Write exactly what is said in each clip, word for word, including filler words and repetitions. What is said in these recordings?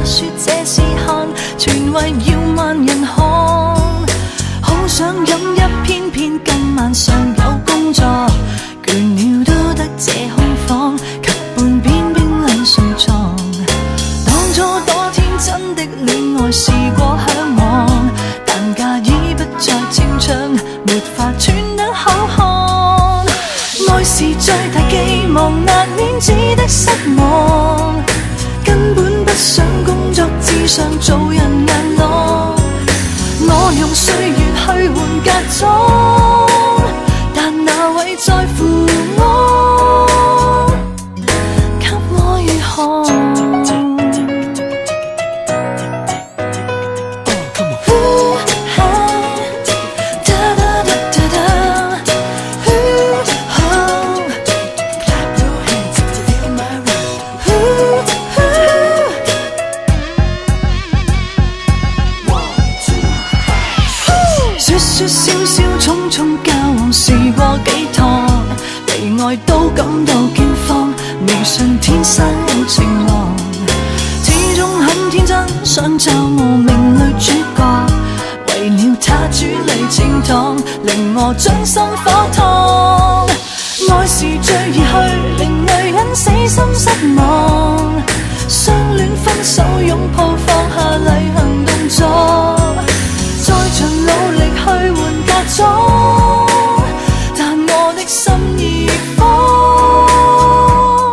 說這是限，全為要萬人看。好想飲一篇篇，今晚上有工作，倦了都得這空房，及半邊冰冷睡床。當初多天真的戀愛試過向往，但假已不再清唱，沒法喘得口渴。愛是最大寄望，難免只得失望。根本不想工作至上做人硬朗，我用歲月去換隔裝，但哪位在乎我？給我如何？說笑笑匆匆交往試過幾趟，離愛都感到驚慌，未信天生有情郎，始終很天真，想找我命裏主角，為了他主禮清湯，令我將心火燙。愛是最易去，令女人死心失望，相戀分手擁抱放下例行動作，再盡努力去換隔裝，但我的心已慌。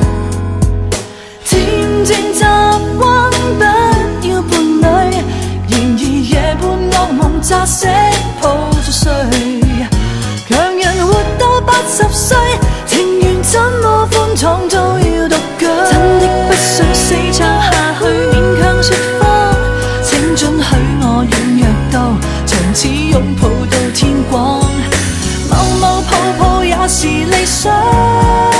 漸漸習慣不要伴侶，然而夜半惡夢扎醒抱着睡，強人活到八十歲，情緣怎麼寬敞都要獨居。真的不想死撐下去，勉強說謊，請准許我軟弱到從此擁抱到天光，某某抱抱也是理想。